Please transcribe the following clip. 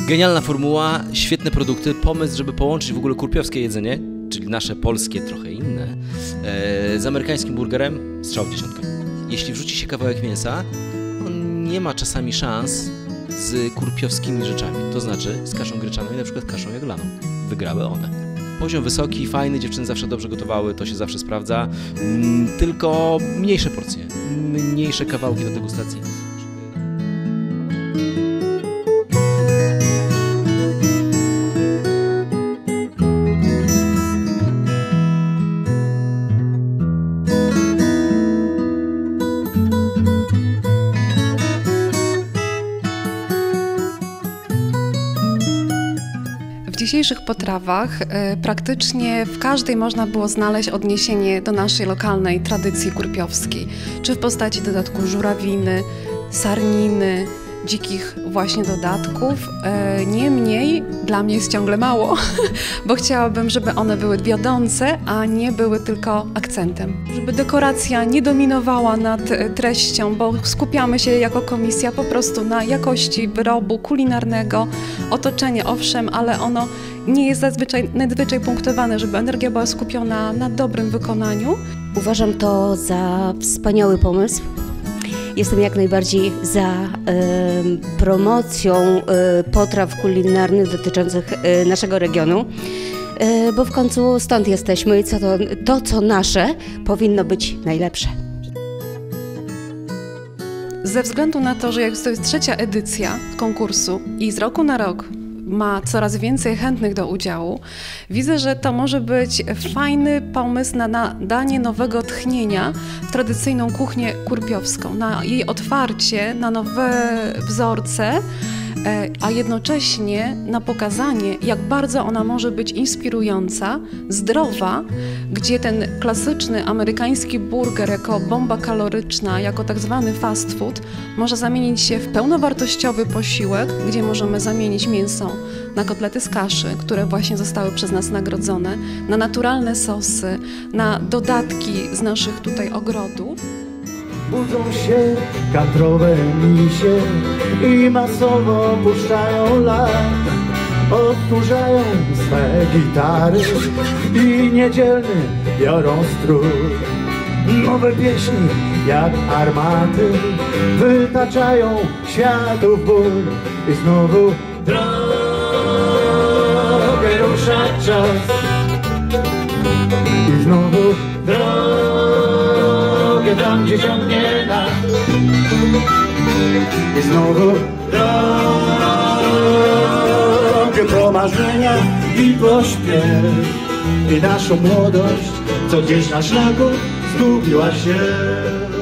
Genialna formuła, świetne produkty, pomysł, żeby połączyć w ogóle kurpiowskie jedzenie, czyli nasze polskie, trochę inne, z amerykańskim burgerem, strzał w dziesiątkę. Jeśli wrzuci się kawałek mięsa, on nie ma czasami szans z kurpiowskimi rzeczami, to znaczy z kaszą gryczaną i na przykład kaszą jaglaną. Wygrały one. Poziom wysoki, fajny, dziewczyny zawsze dobrze gotowały, to się zawsze sprawdza, tylko mniejsze porcje, mniejsze kawałki do degustacji. W dzisiejszych potrawach praktycznie w każdej można było znaleźć odniesienie do naszej lokalnej tradycji kurpiowskiej, czy w postaci dodatku żurawiny, sarniny, dzikich właśnie dodatków. Niemniej dla mnie jest ciągle mało, bo chciałabym, żeby one były wiodące, a nie były tylko akcentem. Żeby dekoracja nie dominowała nad treścią, bo skupiamy się jako komisja po prostu na jakości wyrobu kulinarnego, otoczenie owszem, ale ono nie jest nadzwyczaj punktowane, żeby energia była skupiona na dobrym wykonaniu. Uważam to za wspaniały pomysł. Jestem jak najbardziej za promocją potraw kulinarnych dotyczących naszego regionu, bo w końcu stąd jesteśmy i to, co nasze, powinno być najlepsze. Ze względu na to, że jak to jest trzecia edycja konkursu i z roku na rok ma coraz więcej chętnych do udziału, widzę, że to może być fajny pomysł na nadanie nowego tchnienia w tradycyjną kuchnię kurpiowską, na jej otwarcie na nowe wzorce, a jednocześnie na pokazanie, jak bardzo ona może być inspirująca, zdrowa, gdzie ten klasyczny amerykański burger jako bomba kaloryczna, jako tak zwany fast food, może zamienić się w pełnowartościowy posiłek, gdzie możemy zamienić mięso na kotlety z kaszy, które właśnie zostały przez nas nagrodzone, na naturalne sosy, na dodatki z naszych tutaj ogrodów. Budzą się kantrowe misie i masowo puszczają lat. Odkurzają swe gitary i niedzielny biorą strój. Nowe pieśni jak armaty wytaczają światów ból. I znowu drogę rusza czas. I znowu drogę tam, gdzie ciągnie nas. I znowu drogę po marzenia i po śpiew. I naszą młodość, co gdzieś na szlaku zgubiła się.